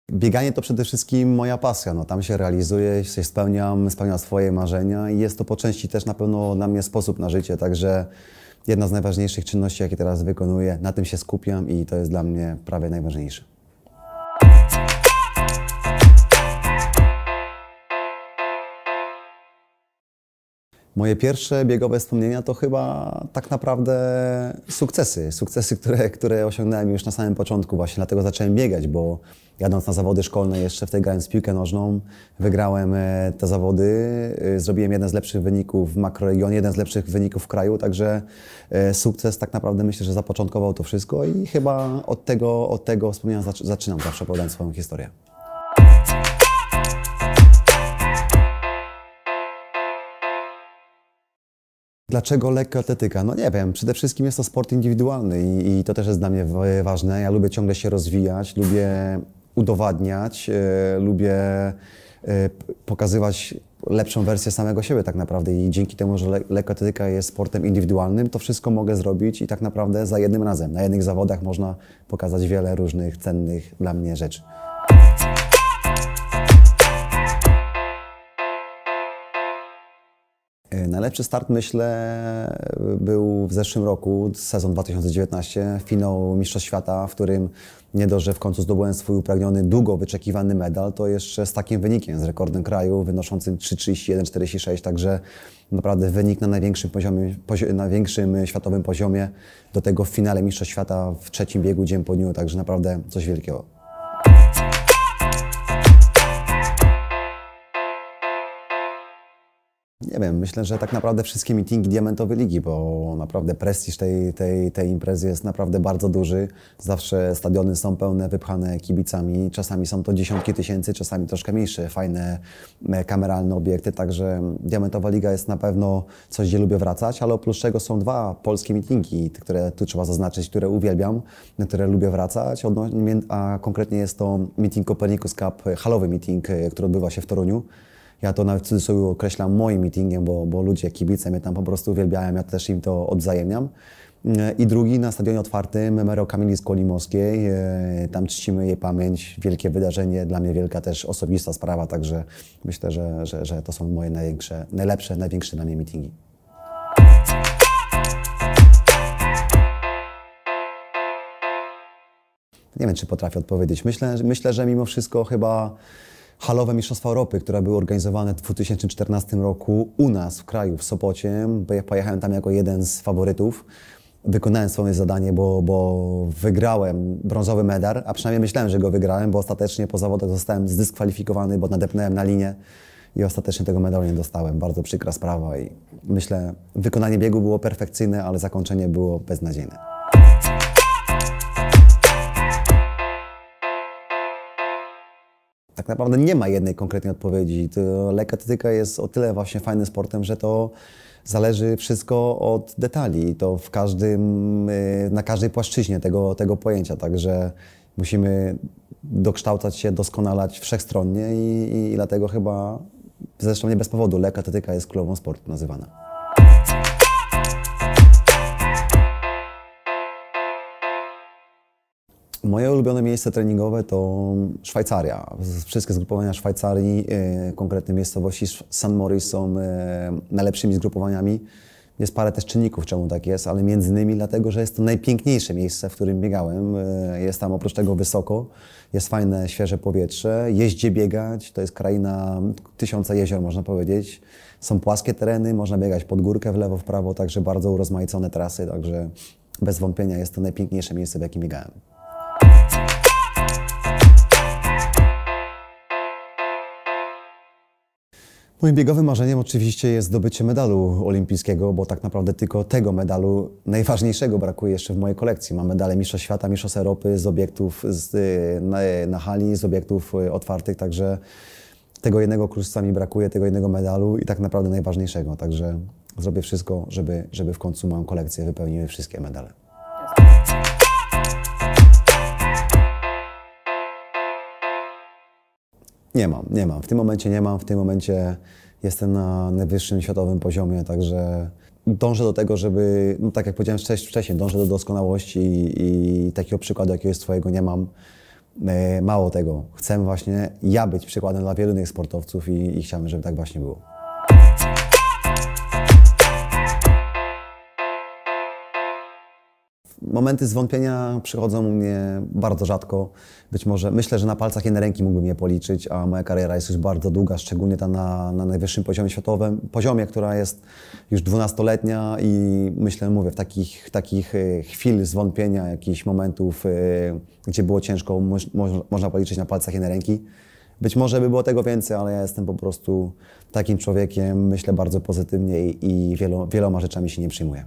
Bieganie to przede wszystkim moja pasja. No, tam się realizuję, się spełniam swoje marzenia i jest to po części też na pewno dla mnie sposób na życie. Także jedna z najważniejszych czynności, jakie teraz wykonuję, na tym się skupiam i to jest dla mnie prawie najważniejsze. Moje pierwsze biegowe wspomnienia to chyba tak naprawdę sukcesy, które osiągnąłem już na samym początku. Właśnie dlatego zacząłem biegać, bo jadąc na zawody szkolne, jeszcze wtedy grając w piłkę nożną, wygrałem te zawody, zrobiłem jeden z lepszych wyników w makroregionie, jeden z lepszych wyników w kraju, także sukces tak naprawdę myślę, że zapoczątkował to wszystko i chyba od tego wspomnienia zaczynam zawsze opowiadać swoją historię. Dlaczego lekkoatletyka? No nie wiem, przede wszystkim jest to sport indywidualny i to też jest dla mnie ważne. Ja lubię ciągle się rozwijać, lubię udowadniać, lubię pokazywać lepszą wersję samego siebie tak naprawdę i dzięki temu, że lekkoatletyka jest sportem indywidualnym, to wszystko mogę zrobić i tak naprawdę za jednym razem. Na jednych zawodach można pokazać wiele różnych cennych dla mnie rzeczy. Najlepszy start, myślę, był w zeszłym roku, sezon 2019, finał Mistrzostw Świata, w którym nie dość, że w końcu zdobyłem swój upragniony, długo wyczekiwany medal, to jeszcze z takim wynikiem, z rekordem kraju wynoszącym 3:31,46, także naprawdę wynik na największym światowym poziomie, do tego w finale Mistrzostw Świata w trzecim biegu dzień po dniu, także naprawdę coś wielkiego. Nie wiem, myślę, że tak naprawdę wszystkie meetingi diamentowej ligi, bo naprawdę prestiż tej imprezy jest naprawdę bardzo duży. Zawsze stadiony są pełne, wypchane kibicami. Czasami są to dziesiątki tysięcy, czasami troszkę mniejsze, fajne, kameralne obiekty. Także diamentowa liga jest na pewno coś, gdzie lubię wracać, ale oprócz tego są dwa polskie meetingi, które tu trzeba zaznaczyć, które uwielbiam, na które lubię wracać. A konkretnie jest to meeting Copernicus Cup, halowy meeting, który odbywa się w Toruniu. Ja to nawet w cudzysłowie określam moim meetingiem, bo ludzie, kibice mnie tam po prostu uwielbiają, ja też im to odwzajemniam. I drugi na stadionie otwartym Memoriał Kamili Skolimowskiej. Tam czcimy jej pamięć, wielkie wydarzenie, dla mnie wielka też osobista sprawa, także myślę, że to są moje najlepsze, największe dla mnie meetingi. Nie wiem, czy potrafię odpowiedzieć. Myślę, że mimo wszystko chyba halowe Mistrzostwa Europy, które były organizowane w 2014 roku u nas w kraju, w Sopocie. Pojechałem tam jako jeden z faworytów. Wykonałem swoje zadanie, bo wygrałem brązowy medal, a przynajmniej myślałem, że go wygrałem, bo ostatecznie po zawodach zostałem zdyskwalifikowany, bo nadepnąłem na linię i ostatecznie tego medalu nie dostałem. Bardzo przykra sprawa i myślę, wykonanie biegu było perfekcyjne, ale zakończenie było beznadziejne. Tak naprawdę nie ma jednej konkretnej odpowiedzi. Lekkoatletyka jest o tyle właśnie fajnym sportem, że to zależy wszystko od detali. To na każdej płaszczyźnie tego pojęcia. Także musimy dokształcać się, doskonalać wszechstronnie i dlatego chyba, zresztą nie bez powodu, lekkoatletyka jest królową sportu nazywana. Moje ulubione miejsce treningowe to Szwajcaria. Wszystkie zgrupowania Szwajcarii, konkretne miejscowości St. Moritz są najlepszymi zgrupowaniami. Jest parę też czynników, czemu tak jest, ale między innymi dlatego, że jest to najpiękniejsze miejsce, w którym biegałem. Jest tam oprócz tego wysoko, jest fajne, świeże powietrze, jest gdzie biegać, to jest kraina tysiąca jezior, można powiedzieć. Są płaskie tereny, można biegać pod górkę, w lewo, w prawo, także bardzo urozmaicone trasy, także bez wątpienia jest to najpiękniejsze miejsce, w jakim biegałem. Moim biegowym marzeniem oczywiście jest zdobycie medalu olimpijskiego, bo tak naprawdę tylko tego medalu najważniejszego brakuje jeszcze w mojej kolekcji. Mam medale Mistrzostw Świata, Mistrzostw Europy z obiektów na hali, z obiektów otwartych, także tego jednego kruszca mi brakuje, tego jednego medalu i tak naprawdę najważniejszego. Także zrobię wszystko, żeby w końcu moją kolekcję wypełniły wszystkie medale. Nie mam. W tym momencie nie mam. W tym momencie jestem na najwyższym światowym poziomie, także dążę do tego, żeby, no tak jak powiedziałem wcześniej, dążę do doskonałości i takiego przykładu jakiegoś swojego nie mam. Mało tego, chcę właśnie ja być przykładem dla wielu innych sportowców i chciałbym, żeby tak właśnie było. Momenty zwątpienia przychodzą u mnie bardzo rzadko. Być może myślę, że na palcach jednej ręki mógłbym je policzyć, a moja kariera jest już bardzo długa, szczególnie ta na najwyższym poziomie światowym, która jest już 12-letnia i myślę, mówię, w takich chwil zwątpienia, jakichś momentów, gdzie było ciężko, można policzyć na palcach jednej ręki. Być może by było tego więcej, ale ja jestem po prostu takim człowiekiem, myślę bardzo pozytywnie i wieloma rzeczami się nie przejmuję.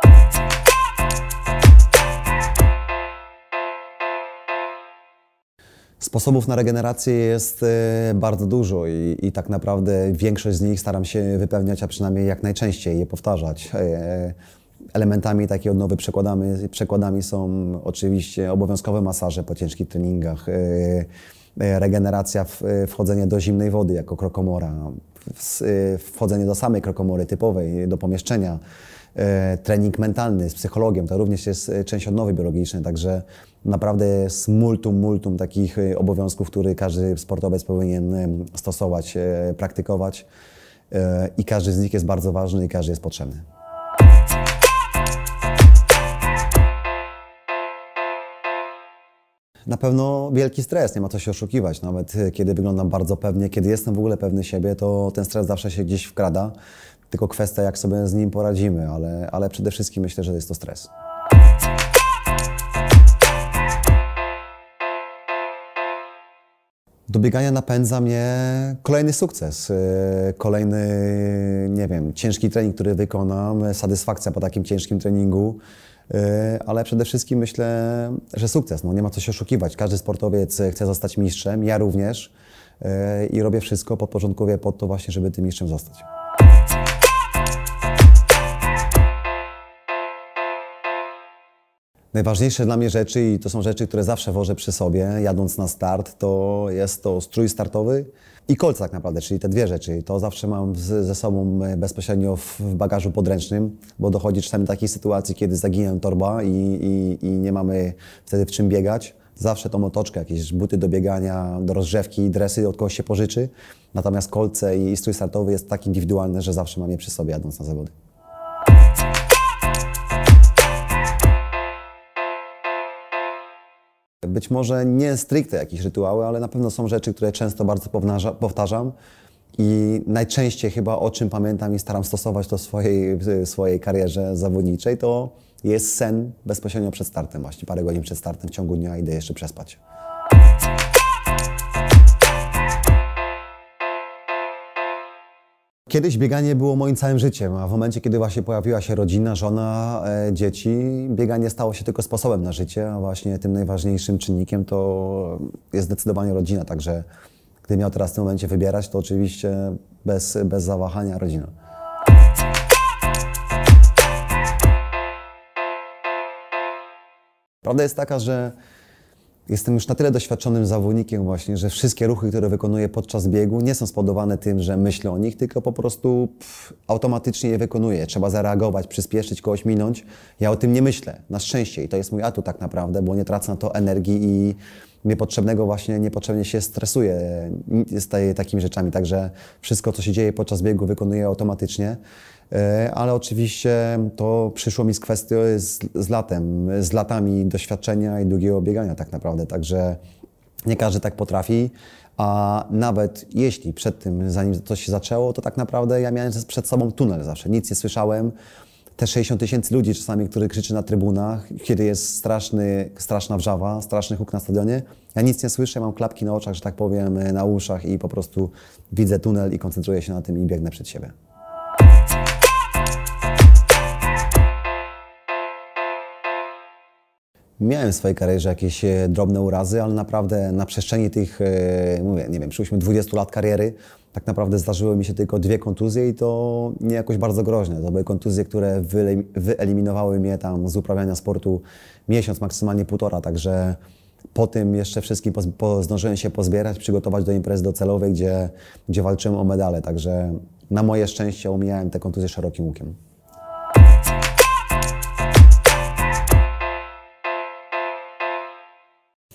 Sposobów na regenerację jest bardzo dużo i tak naprawdę większość z nich staram się wypełniać, a przynajmniej jak najczęściej je powtarzać. Elementami takiej odnowy przekładami są oczywiście obowiązkowe masaże po ciężkich treningach, regeneracja, wchodzenie do zimnej wody jako krokomora, wchodzenie do samej krokomory typowej, do pomieszczenia, trening mentalny z psychologiem, to również jest część odnowy biologicznej, także naprawdę jest multum takich obowiązków, które każdy sportowiec powinien stosować, praktykować i każdy z nich jest bardzo ważny i każdy jest potrzebny. Na pewno wielki stres, nie ma co się oszukiwać. Nawet kiedy wyglądam bardzo pewnie, kiedy jestem w ogóle pewny siebie, to ten stres zawsze się gdzieś wkrada. Tylko kwestia, jak sobie z nim poradzimy, ale przede wszystkim myślę, że jest to stres. Do biegania napędza mnie kolejny sukces, kolejny, nie wiem, ciężki trening, który wykonam, satysfakcja po takim ciężkim treningu. Ale przede wszystkim myślę, że sukces. No, nie ma co się oszukiwać. Każdy sportowiec chce zostać mistrzem, ja również i robię wszystko, podporządkuję pod to właśnie, żeby tym mistrzem zostać. Najważniejsze dla mnie rzeczy, i to są rzeczy, które zawsze wożę przy sobie, jadąc na start, to jest to strój startowy i kolce tak naprawdę, czyli te dwie rzeczy. To zawsze mam ze sobą bezpośrednio w bagażu podręcznym, bo dochodzi czasami do takiej sytuacji, kiedy zaginie torba i nie mamy wtedy w czym biegać. Zawsze tą otoczkę, jakieś buty do biegania, do rozgrzewki, dresy od kogoś się pożyczy. Natomiast kolce i strój startowy jest tak indywidualny, że zawsze mam je przy sobie, jadąc na zawody. Być może nie stricte jakieś rytuały, ale na pewno są rzeczy, które często bardzo powtarzam i najczęściej chyba o czym pamiętam i staram stosować to w swojej karierze zawodniczej, to jest sen bezpośrednio przed startem, właśnie parę godzin przed startem w ciągu dnia idę jeszcze przespać. Kiedyś bieganie było moim całym życiem, a w momencie, kiedy właśnie pojawiła się rodzina, żona, dzieci, bieganie stało się tylko sposobem na życie, a właśnie tym najważniejszym czynnikiem to jest zdecydowanie rodzina, także gdybym miał teraz w tym momencie wybierać, to oczywiście bez zawahania rodzina. Prawda jest taka, że jestem już na tyle doświadczonym zawodnikiem właśnie, że wszystkie ruchy, które wykonuję podczas biegu nie są spowodowane tym, że myślę o nich, tylko po prostu automatycznie je wykonuję. Trzeba zareagować, przyspieszyć, kogoś minąć. Ja o tym nie myślę, na szczęście i to jest mój atut tak naprawdę, bo nie tracę na to energii i niepotrzebnie się stresuję z takimi rzeczami. Także wszystko, co się dzieje podczas biegu, wykonuję automatycznie. Ale oczywiście to przyszło mi z kwestii z latami doświadczenia i długiego biegania tak naprawdę, także nie każdy tak potrafi, a nawet jeśli przed tym, zanim coś się zaczęło, to tak naprawdę ja miałem przed sobą tunel zawsze, nic nie słyszałem. Te 60 000 ludzi czasami, którzy krzyczy na trybunach, kiedy jest straszna wrzawa, straszny huk na stadionie, ja nic nie słyszę, mam klapki na oczach, że tak powiem, na uszach i po prostu widzę tunel i koncentruję się na tym i biegnę przed siebie. Miałem w swojej karierze jakieś drobne urazy, ale naprawdę na przestrzeni tych, mówię, nie wiem, przyszłyśmy 20 lat kariery, tak naprawdę zdarzyły mi się tylko 2 kontuzje i to nie jakoś bardzo groźne. To były kontuzje, które wyeliminowały mnie tam z uprawiania sportu miesiąc, maksymalnie 1,5, także po tym jeszcze wszystkim zdążyłem się pozbierać, przygotować do imprezy docelowej, gdzie walczyłem o medale, także na moje szczęście omijałem te kontuzje szerokim łukiem.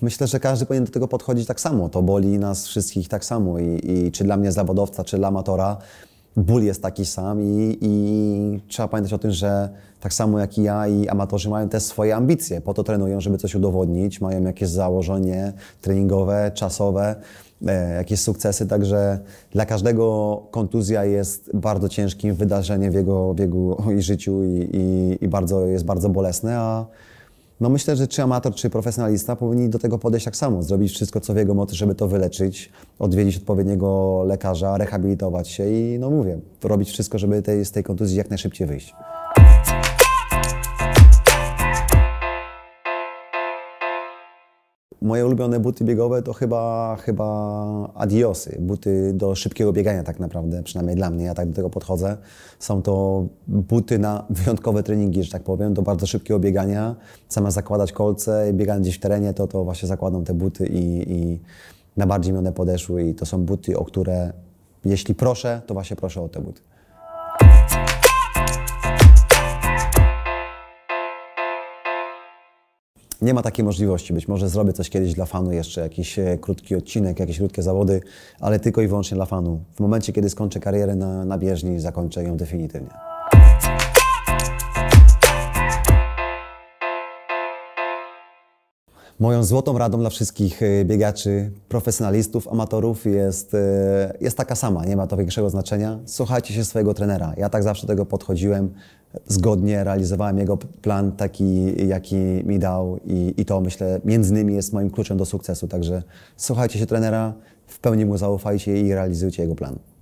Myślę, że każdy powinien do tego podchodzić tak samo. To boli nas wszystkich tak samo i czy dla mnie zawodowca, czy dla amatora, ból jest taki sam i trzeba pamiętać o tym, że tak samo jak i ja i amatorzy mają też swoje ambicje. Po to trenują, żeby coś udowodnić, mają jakieś założenie treningowe, czasowe, jakieś sukcesy, także dla każdego kontuzja jest bardzo ciężkim wydarzeniem w jego życiu i jest bardzo bolesne, a no myślę, że czy amator, czy profesjonalista powinni do tego podejść tak samo, zrobić wszystko, co w jego mocy, żeby to wyleczyć, odwiedzić odpowiedniego lekarza, rehabilitować się i no mówię, robić wszystko, żeby z tej kontuzji jak najszybciej wyjść. Moje ulubione buty biegowe to chyba Adiosy, buty do szybkiego biegania tak naprawdę, przynajmniej dla mnie, ja tak do tego podchodzę. Są to buty na wyjątkowe treningi, że tak powiem, do bardzo szybkiego biegania. Zamiast zakładać kolce i biegając gdzieś w terenie, to właśnie zakładam te buty i najbardziej mi one podeszły i to są buty, o które jeśli proszę, to właśnie proszę o te buty. Nie ma takiej możliwości. Być może zrobię coś kiedyś dla fanu, jeszcze jakiś krótki odcinek, jakieś krótkie zawody, ale tylko i wyłącznie dla fanu. W momencie, kiedy skończę karierę na bieżni, zakończę ją definitywnie. Moją złotą radą dla wszystkich biegaczy, profesjonalistów, amatorów jest taka sama, nie ma to większego znaczenia. Słuchajcie się swojego trenera. Ja tak zawsze do tego podchodziłem, zgodnie realizowałem jego plan taki, jaki mi dał i to myślę między innymi jest moim kluczem do sukcesu. Także słuchajcie się trenera, w pełni mu zaufajcie i realizujcie jego plan.